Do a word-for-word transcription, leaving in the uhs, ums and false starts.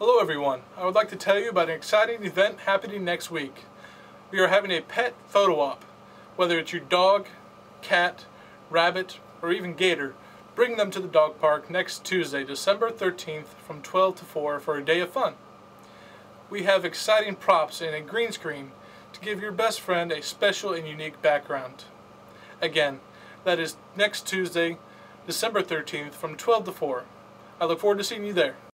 Hello everyone, I would like to tell you about an exciting event happening next week. We are having a pet photo op. Whether it's your dog, cat, rabbit, or even gator, bring them to the dog park next Tuesday, December thirteenth from twelve to four for a day of fun. We have exciting props and a green screen to give your best friend a special and unique background. Again, that is next Tuesday, December thirteenth from twelve to four. I look forward to seeing you there.